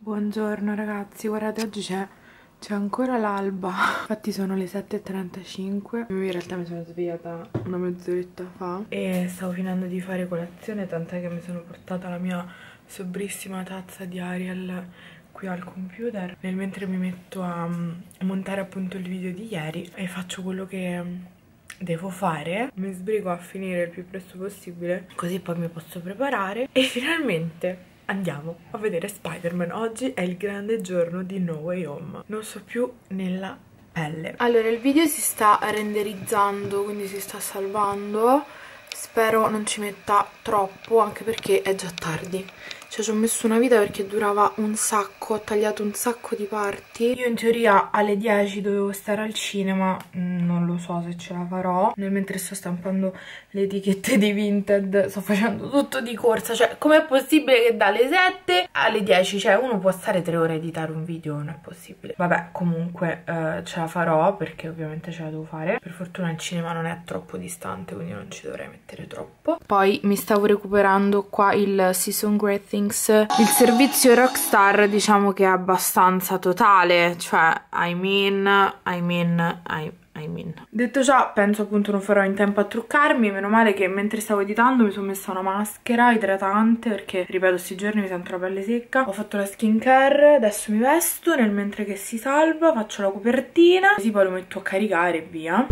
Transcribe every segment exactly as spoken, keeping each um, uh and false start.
Buongiorno ragazzi, guardate, oggi c'è ancora l'alba. Infatti sono le sette e trentacinque. Io in realtà mi sono svegliata una mezz'oretta fa e stavo finendo di fare colazione, tant'è che mi sono portata la mia sobrissima tazza di Ariel qui al computer, nel mentre mi metto a montare appunto il video di ieri e faccio quello che devo fare. Mi sbrigo a finire il più presto possibile, così poi mi posso preparare e finalmente andiamo a vedere Spider-Man. Oggi è il grande giorno di No Way Home. Non so più nella pelle. Allora, il video si sta renderizzando, quindi si sta salvando. Spero non ci metta troppo, anche perché è già tardi. Cioè, ci ho messo una vita perché durava un sacco, ho tagliato un sacco di parti. Io in teoria alle dieci dovevo stare al cinema, non lo so se ce la farò. Nel mentre sto stampando le etichette di Vinted sto facendo tutto di corsa. Cioè, com'è possibile che dalle sette alle dieci, cioè uno può stare tre ore a editare un video? Non è possibile. Vabbè, comunque eh, ce la farò, perché ovviamente ce la devo fare. Per fortuna il cinema non è troppo distante, quindi non ci dovrei mettere troppo. Poi mi stavo recuperando qua il Season Great Things. Il servizio Rockstar diciamo che è abbastanza totale, cioè I mean, I mean, I, I mean. Detto ciò, penso appunto non farò in tempo a truccarmi. Meno male che mentre stavo editando mi sono messa una maschera idratante, perché ripeto, questi giorni mi sento la pelle secca. Ho fatto la skincare, adesso mi vesto, nel mentre che si salva faccio la copertina, così poi lo metto a caricare e via.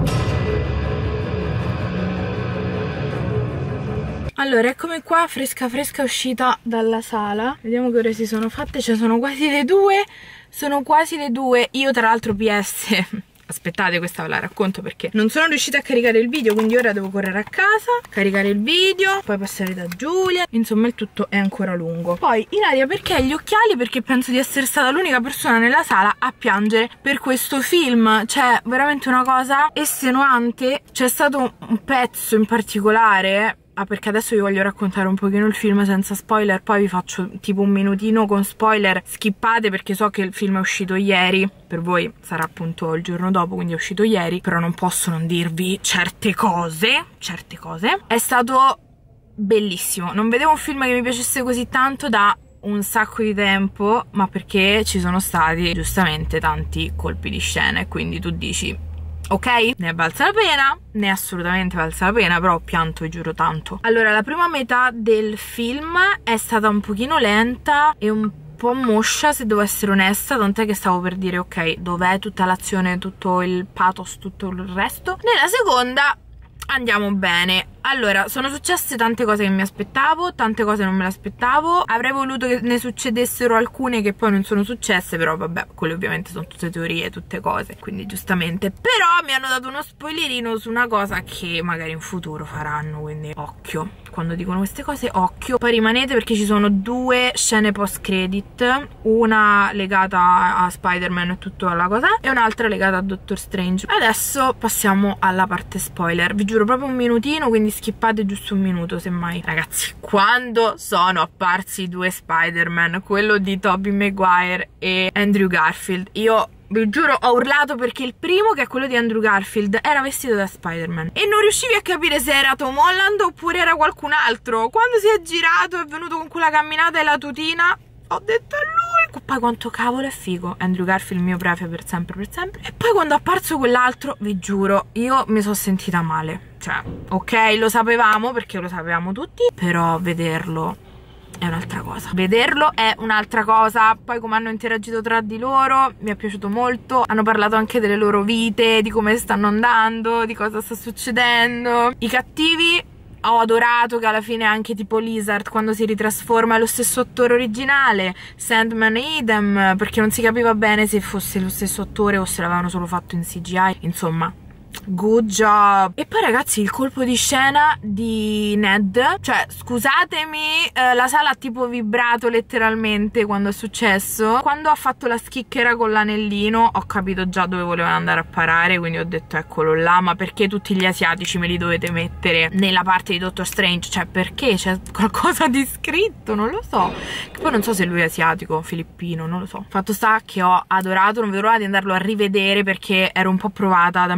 Allora, eccomi qua, fresca fresca uscita dalla sala. Vediamo che ore si sono fatte, cioè sono quasi le due. Sono quasi le due. Io tra l'altro P S... Aspettate, questa ve la racconto perché non sono riuscita a caricare il video, quindi ora devo correre a casa, caricare il video, poi passare da Giulia. Insomma, il tutto è ancora lungo. Poi, Ilaria, perché gli occhiali? Perché penso di essere stata l'unica persona nella sala a piangere per questo film. Cioè, veramente una cosa estenuante. C'è stato un pezzo in particolare... Ah, perché adesso vi voglio raccontare un pochino il film senza spoiler, poi vi faccio tipo un minutino con spoiler. Skippate perché so che il film è uscito ieri, per voi sarà appunto il giorno dopo, quindi è uscito ieri, però non posso non dirvi certe cose, certe cose. È stato bellissimo, non vedevo un film che mi piacesse così tanto da un sacco di tempo, ma perché ci sono stati giustamente tanti colpi di scena e quindi tu dici... ok, ne è valsa la pena, ne è assolutamente valsa la pena, però ho pianto, vi giuro, tanto. Allora, la prima metà del film è stata un pochino lenta e un po' moscia, se devo essere onesta, tant'è che stavo per dire ok, dov'è tutta l'azione, tutto il pathos, tutto il resto. Nella seconda andiamo bene. Allora, sono successe tante cose che mi aspettavo, tante cose non me le aspettavo. Avrei voluto che ne succedessero alcune che poi non sono successe, però vabbè, quelle ovviamente sono tutte teorie, tutte cose, quindi giustamente. Però mi hanno dato uno spoilerino su una cosa che magari in futuro faranno, quindi occhio. Quando dicono queste cose, occhio. Poi rimanete perché ci sono due scene post credit, una legata a Spider-Man e tutto alla cosa, e un'altra legata a Doctor Strange. Adesso passiamo alla parte spoiler, vi giuro proprio un minutino, quindi skippate giusto un minuto semmai. Ragazzi, quando sono apparsi i due Spider-Man, quello di Tobey Maguire e Andrew Garfield, io vi giuro ho urlato, perché il primo, che è quello di Andrew Garfield, era vestito da Spider-Man e non riuscivi a capire se era Tom Holland oppure era qualcun altro. Quando si è girato e è venuto con quella camminata e la tutina, ho detto è lui. Poi quanto cavolo è figo Andrew Garfield, il mio prefe per sempre per sempre. E poi quando è apparso quell'altro, vi giuro, io mi sono sentita male. Cioè, ok, lo sapevamo, perché lo sapevamo tutti, però vederlo è un'altra cosa. Vederlo è un'altra cosa. Poi come hanno interagito tra di loro mi è piaciuto molto. Hanno parlato anche delle loro vite, di come stanno andando, di cosa sta succedendo. I cattivi ho adorato che alla fine anche tipo Lizard, quando si ritrasforma, è lo stesso attore originale. Sandman idem, perché non si capiva bene se fosse lo stesso attore o se l'avevano solo fatto in C G I. Insomma, good job. E poi ragazzi, il colpo di scena di Ned, cioè scusatemi, eh, la sala ha tipo vibrato letteralmente quando è successo. Quando ha fatto la schicchera con l'anellino ho capito già dove volevano andare a parare, quindi ho detto eccolo là. Ma perché tutti gli asiatici me li dovete mettere nella parte di Doctor Strange? Cioè perché? C'è qualcosa di scritto? Non lo so. Che poi non so se lui è asiatico o filippino, non lo so. Fatto sta che ho adorato, non vedo l'ora di andarlo a rivedere perché ero un po' provata da mille emozioni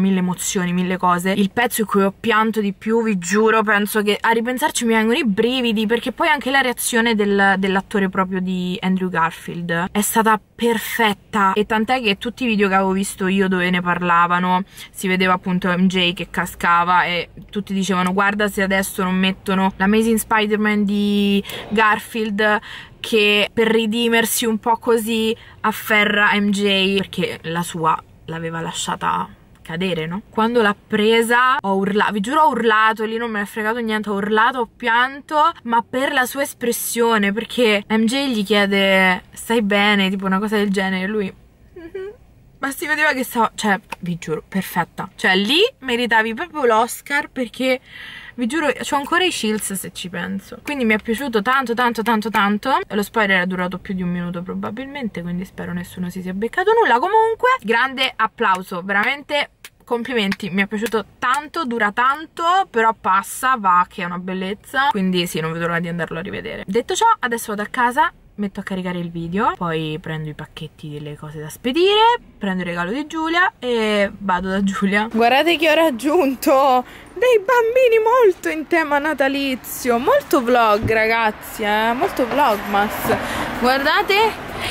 emozioni, mille cose. Il pezzo in cui ho pianto di più, vi giuro, penso che a ripensarci mi vengono i brividi, perché poi anche la reazione del, dell'attore proprio di Andrew Garfield è stata perfetta, e tant'è che tutti i video che avevo visto io dove ne parlavano si vedeva appunto M J che cascava e tutti dicevano guarda se adesso non mettono l'Amazing Spider-Man di Garfield che per ridimersi un po' così afferra M J, perché la sua l'aveva lasciata cadere, no? Quando l'ha presa ho urlato, vi giuro ho urlato, lì non me ne è fregato niente, ho urlato, ho pianto, ma per la sua espressione, perché M J gli chiede stai bene, tipo una cosa del genere, lui mm-hmm. ma si vedeva che stava, cioè vi giuro, perfetta, cioè lì meritavi proprio l'Oscar, perché vi giuro, c'ho ancora i chills se ci penso. Quindi mi è piaciuto tanto tanto tanto tanto. Lo spoiler è durato più di un minuto probabilmente, quindi spero nessuno si sia beccato nulla. Comunque, grande applauso, veramente complimenti, mi è piaciuto tanto, dura tanto, però passa, va, che è una bellezza. Quindi sì, non vedo l'ora di andarlo a rivedere. Detto ciò, adesso vado a casa, metto a caricare il video, poi prendo i pacchetti delle cose da spedire, prendo il regalo di Giulia e vado da Giulia. Guardate che ho raggiunto dei bambini molto in tema natalizio, molto vlog ragazzi, eh? Molto vlogmas. Guardate,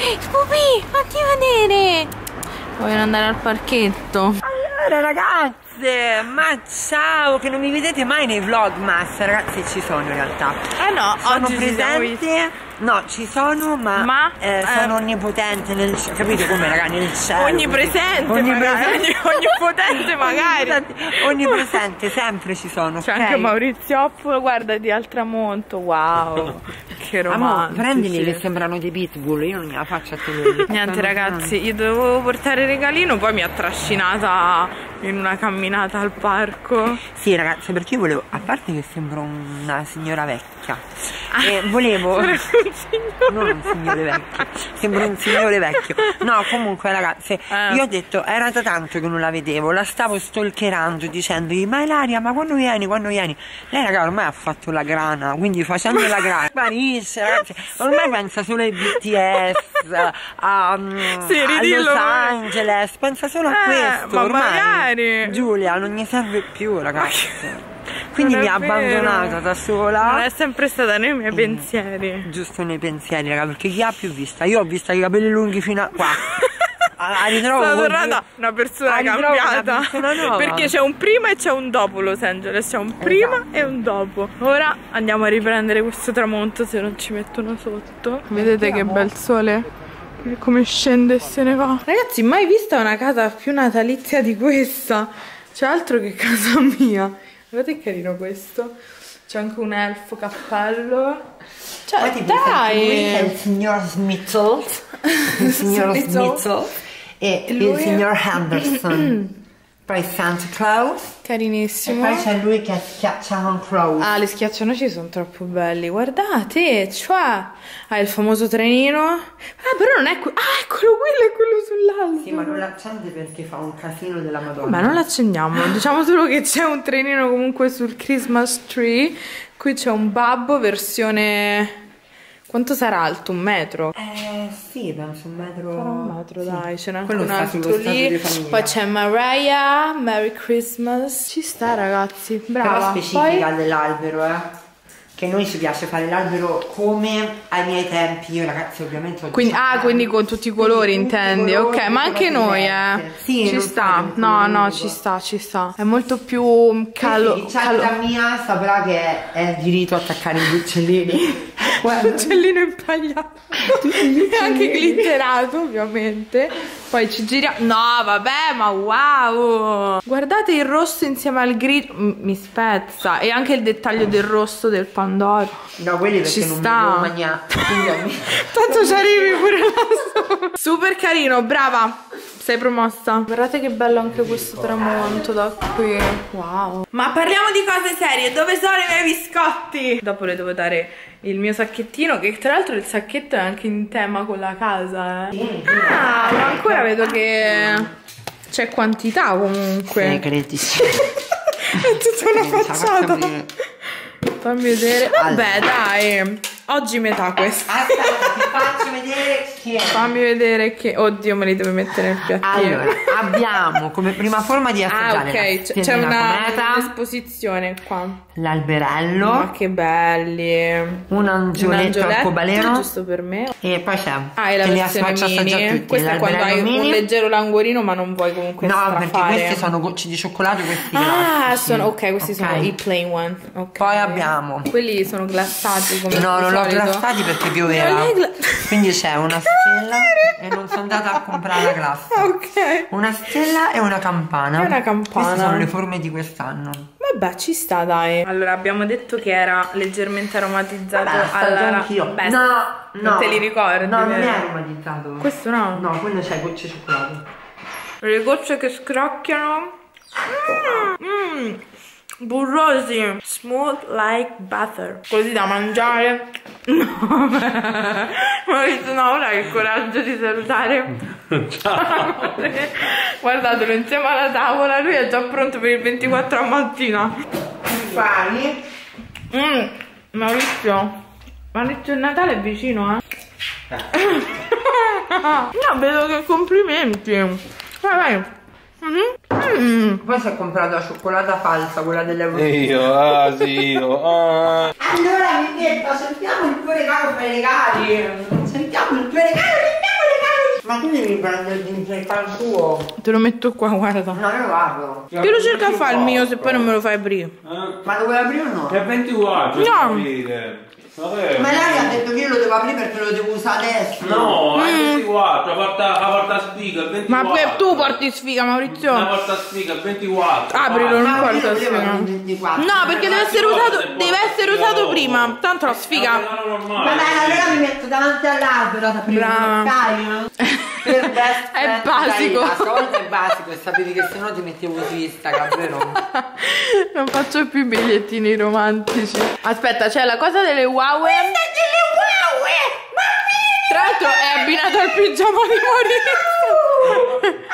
Spupi, fatti vedere. Vogliono andare al parchetto. Allora ragazze, ma ciao, che non mi vedete mai nei vlogmas, ragazzi ci sono in realtà. Ah no, sono oggi presente. No, ci sono, ma, ma eh, sono eh, onnipotente nel cielo, capite come ragazzi, nel cielo. Onnipresente, onnipresente, onnipotente magari. Onnipresente, onnipresente, sempre ci sono. C'è okay? anche Maurizio, guardati al tramonto, wow, che romantici. Prendili che sembrano dei pitbull, io non gliela faccio a tenere. Niente ragazzi, io dovevo portare il regalino, poi mi ha trascinata in una camminata al parco. Sì ragazzi, perché io volevo, a parte che sembro una signora vecchia, ah, e volevo... non un signore vecchio, sembra un signore vecchio. No, comunque ragazzi, eh. io ho detto, era da tanto che non la vedevo, la stavo stalkerando dicendogli ma Ilaria, ma quando vieni, quando vieni? Lei raga ormai ha fatto la grana, quindi facendo la grana sparisce ragazzi, ormai pensa solo ai B T S, a, sì, a Los Angeles, pensa solo a eh, questo, ma ormai magari. Giulia non gli serve più ragazzi. Quindi mi ha abbandonata da sola. Non è sempre stata nei miei mm. pensieri. Giusto nei pensieri, raga, perché chi ha più vista? Io ho visto i capelli lunghi fino a qua. La ritrovo Sono tornata una persona cambiata, una persona nuova. Perché c'è un prima e c'è un dopo Los Angeles. C'è un prima esatto. e un dopo. Ora andiamo a riprendere questo tramonto, se non ci mettono sotto. Vedete che bel sole, come scende e se ne va. Ragazzi, mai vista una casa più natalizia di questa? C'è altro che casa mia. Guardate che carino questo. C'è anche un elfo cappello. Cioè, poi dai! Lui è il signor Smitzel. Il signor Smitzel. E lui il signor Henderson. Poi Santa Claus. Carinissimo. E poi c'è lui che schiaccia con Claus. Ah, le schiaccianoci sono troppo belli. Guardate, cioè. Ah, il famoso trenino. Ah, però non è quello. Ah, eccolo, quello è quello sull'albero. Sì, ma non l'accende perché fa un casino della Madonna. Ma non l'accendiamo. Diciamo solo che c'è un trenino comunque sul Christmas tree. Qui c'è un babbo versione... Quanto sarà alto? Un metro? Eh sì, penso un metro. Sarà un metro, sì. Dai, ce n'è anche quello un altro lì. Poi c'è Mariah, Merry Christmas. Ci sta ragazzi, brava. Però specifica Poi... dell'albero, eh. Che noi ci piace fare l'albero come ai miei tempi. Io ragazzi ovviamente ho quindi, ah, quindi con tutti i colori quindi, intendi? Colori, ok, ma anche noi eh. Sì, ci sta. No, no, ci sta, ci sta. È molto più calo... Sì, calo... mia saprà che è diritto attaccare i uccellini. L'uccellino impagliato e anche glitterato ovviamente. Poi ci giriamo. No vabbè, ma wow, guardate il rosso insieme al grigio, mi spezza. E anche il dettaglio del rosso del pandoro. No, quelli perché ci non sta. Mi devo mangiare. Tanto ci arrivi pure là. Super carino, brava, sei promossa. Guardate che bello anche questo tramonto da qui. Wow. Ma parliamo di cose serie. Dove sono i miei biscotti? Dopo le devo dare il mio sacchettino, che tra l'altro il sacchetto è anche in tema con la casa, eh. Sì, ah, ma ancora vedo che c'è quantità comunque. Sì, credi. È tutta una facciata. Fammi vedere. Vabbè, allora. Dai. Oggi metà questa. Aspetta, ti faccio vedere vedere che... Fammi vedere che... Oddio, me li devo mettere nel piattino. Allora, abbiamo come prima forma di assaggiare. Ah, ok, c'è una esposizione qua. L'alberello. Ma che belli. Un angioletto arcobaleno. Giusto per me. E poi c'è. Ah, e la versione mini. Questo è quando hai mini. Un leggero languorino ma non vuoi comunque no, strafare. Perché questi sono gocce di cioccolato, questi Ah, classici. sono... Ok, questi okay. sono i plain one. Okay. Poi abbiamo... Quelli sono glassati come No, non l'ho solito. glassati perché pioveva. Gla... Quindi c'è una stella e non sono andata a comprare la glassa. Ok. Una stella e una campana. E una campana. Queste sono le forme di quest'anno. Vabbè, ci sta, dai. Allora, abbiamo detto che era leggermente aromatizzato. Vabbè, alla... anch'io. Beh, no, non no. te li ricordi? No, non è aromatizzato. Questo no? No, quello c'è gocce di cioccolato. Le gocce che scrocchiano. Mmm, mm. burrosi. Smooth like butter. Così da mangiare. No. Maurizio, no, ora hai il coraggio di salutare. Ciao. Guardatelo insieme alla tavola. Lui è già pronto per il ventiquattro a mattina. Fai? Mm, Maurizio, Maurizio, il Natale è vicino, eh? No, vedo che complimenti. Vai, vai. Mm-hmm. Mm. Poi si è comprato la cioccolata falsa, quella dell'euro. Io, ah sì, io, ah. Allora mi detto, sentiamo il tuo regalo per i regali. Sentiamo il tuo regalo, sentiamo i regali. Ma tu devi prendere il tuo. Te lo metto qua, guarda. No, io lo apro. Che lo cerca a fare il mio se poi non me lo fai aprire? Eh? Ma lo vuoi aprire o no? È ventiquattro, No. Vabbè. Ma lei ha detto che io lo devo aprire perché lo devo usare adesso. No, è Mm. ventiquattro, la porta, la porta sfiga, è ventiquattro. Ma poi tu porti sfiga, Maurizio. La porta sfiga, è ventiquattro. Aprilo, non Ma io porta volevo sfiga. il ventiquattro. No, perché deve essere usato, deve essere usato prima. Tanto la sfiga. Vabbè, allora mi metto davanti all'albero ad aprire Brava. il caio. Per best È friend basico. Marina. Stavolta è basico e sapevi che se no ti mettevo su Instagram, vero? Non faccio più i bigliettini romantici. Aspetta, c'è la cosa delle Huawei. Tra l'altro è abbinato al pigiama di Maurizio.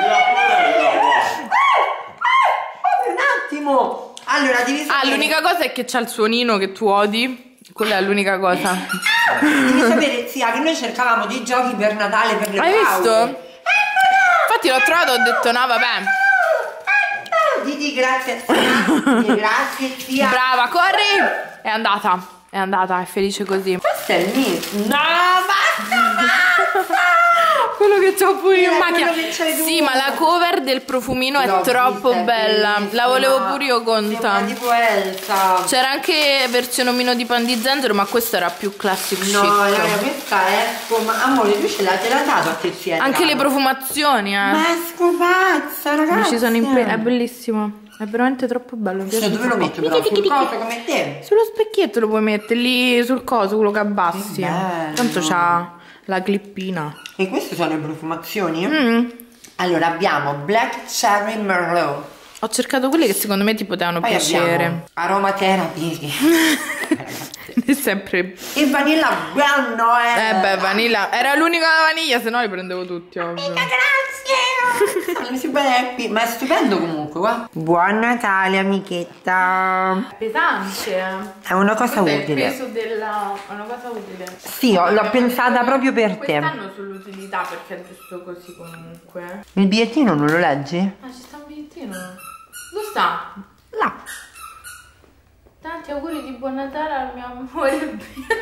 Un attimo. Allora devi sapere. Ah, l'unica cosa è che c'ha il suonino che tu odi. Quella è l'unica cosa. Devi sapere, zia, che noi cercavamo dei giochi per Natale per le Hai Huawei. visto? Infatti l'ho trovato, ho detto no, vabbè. Diti grazie zia. Grazie zia. Brava, corri! È andata. È andata, è felice così. Questo è il mio. No, basta, basta. Quello che c'ho pure io in Era macchina. quello che c'hai tu. Sì, ma la cover del profumino è L'ho troppo vista, è bella. bellissima. La volevo pure io Sembra conta. tipo Elsa. C'era anche versione omino di pan di zenzero, ma questo era più classic No, chic. raga, questa è come... Amore, tu ce l'hai te l'ha dato a te zia. Anche le profumazioni, eh. Ma è scopazza, ragazzi. Ci sono impre- è bellissimo. È veramente troppo bello. mi piace Cioè, dove lo un metto sacco. però? Sul coso come te? Sullo specchietto lo puoi mettere, lì sul coso, quello che abbassi. Che bello. Tanto c'ha la clippina. E queste sono le profumazioni? Mm. Allora abbiamo Black Cherry Merlot. Ho cercato quelle che secondo me ti potevano Poi piacere. abbiamo Aromatherapy. È sempre... E Vanilla Brown Noel. Eh beh, vanilla. Era l'unica vaniglia, se no li prendevo tutti, ovvio. Grazie. Sono super happy. Ma è stupendo comunque, guarda. Buon Natale, amichetta. Pesante. È una cosa Questo è il utile. peso della... è una cosa utile. Sì, ho- l'ho pensata proprio per te. Quest'anno sull'utilità perché è giusto così comunque. Il bigliettino non lo leggi? Ah, ci sta un bigliettino. Dove sta? Là. Tanti auguri di buon Natale al mio amore.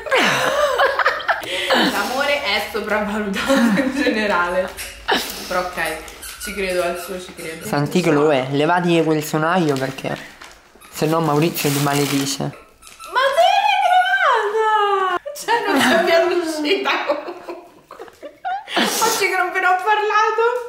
L'amore è sopravvalutato in generale. Però ok, ci credo, al suo ci credo. Senti che lo è. Levati quel sonaio perché se no Maurizio ti maledice. Ma sei trovata! Cioè non ci abbiamo riuscita comunque. Oggi che non ve ne ho parlato.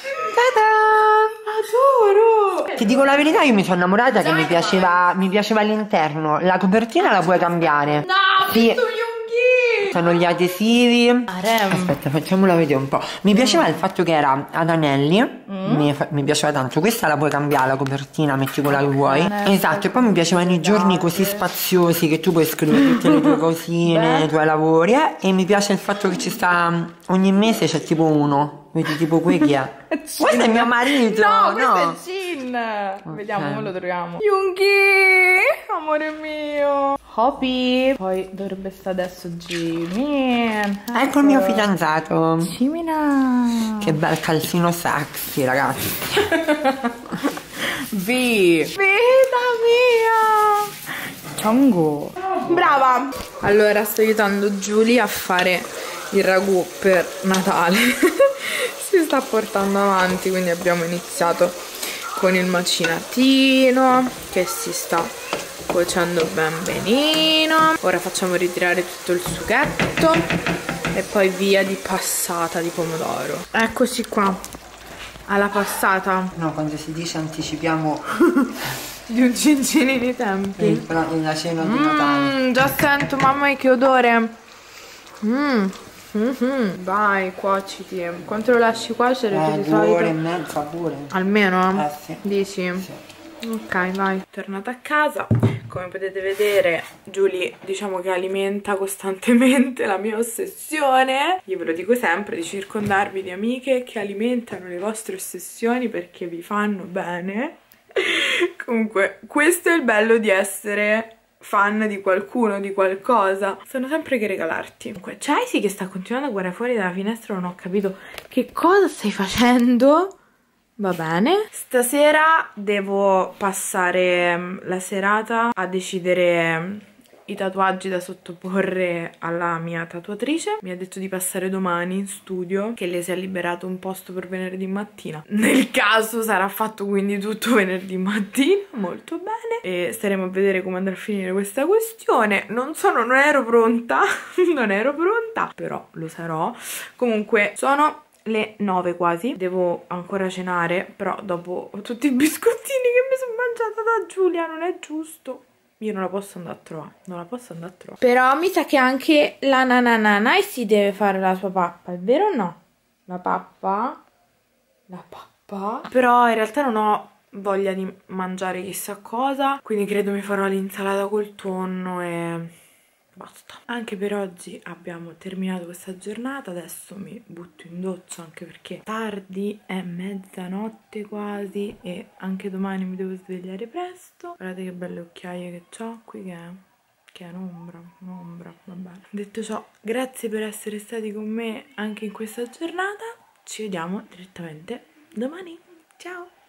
Adoro! Ti dico la verità, io mi sono innamorata che mi piaceva, mi piaceva l'interno. La copertina la puoi cambiare. No, Sì. sì. Yunghi! Sono gli adesivi. Arem. Aspetta, facciamola vedere un po'. Mi piaceva il fatto che era ad anelli. Mm. Mi, fa- mi piaceva tanto. Questa la puoi cambiare, la copertina, metti quella che vuoi. Bene, Esatto, e poi mi piacevano i giorni così spaziosi che tu puoi scrivere tutte le tue cosine, i tuoi lavori. eh. E mi piace il fatto che ci sta ogni mese c'è tipo uno. Vedi tipo qui chi è? Questo è mio marito. No, questo no. è Jin. Vediamo come lo troviamo. Yunghi, amore mio. Hopi. Poi dovrebbe stare adesso Jimmy. Ecco, ecco il mio fidanzato. Jimina. Che bel calzino sexy, ragazzi. V. Vita mia. Chango. Brava. Allora sto aiutando Giulia a fare il ragù per Natale. Si sta portando avanti, quindi abbiamo iniziato con il macinatino che si sta cuocendo ben benino. Ora facciamo ritirare tutto il sughetto e poi via di passata di pomodoro. Eccoci qua alla passata. No, quando si dice anticipiamo di un cincini di tempi. il, la cena di Natale. Mm, già sento, mamma mia, che odore. Mm. Mm-hmm. Vai, cuociti. Quanto lo lasci cuocere? Eh, di due solito? ore e mezza pure. Almeno? Eh sì. Dici? Sì. Ok, vai. Tornata a casa. Come potete vedere, Giulia diciamo che alimenta costantemente la mia ossessione. Io ve lo dico sempre, di circondarvi di amiche che alimentano le vostre ossessioni perché vi fanno bene. Comunque, questo è il bello di essere fan di qualcuno, di qualcosa. Sanno sempre che regalarti. Comunque, Chelsea che sta continuando a guardare fuori dalla finestra, non ho capito che cosa stai facendo. Va bene. Stasera devo passare la serata a decidere i tatuaggi da sottoporre alla mia tatuatrice. Mi ha detto di passare domani in studio, che le si è liberato un posto per venerdì mattina. Nel caso sarà fatto quindi tutto venerdì mattina, molto bene. E staremo a vedere come andrà a finire questa questione. Non sono, non ero pronta, non ero pronta, però lo sarò. Comunque sono le nove quasi, devo ancora cenare, però dopo tutti i biscottini che mi sono mangiata da Giulia non è giusto. Io non la posso andare a trovare, non la posso andare a trovare. Però mi sa che anche la nananana si deve fare la sua pappa, è vero o no? La pappa? La pappa? Però in realtà non ho voglia di mangiare chissà cosa, quindi credo mi farò l'insalata col tonno e basta. Anche per oggi abbiamo terminato questa giornata. Adesso mi butto in doccia anche perché è tardi, è mezzanotte quasi e anche domani mi devo svegliare presto. Guardate che belle occhiaie che ho qui, che è, che è un'ombra, un'ombra, vabbè. Detto ciò, grazie per essere stati con me anche in questa giornata. Ci vediamo direttamente domani. Ciao!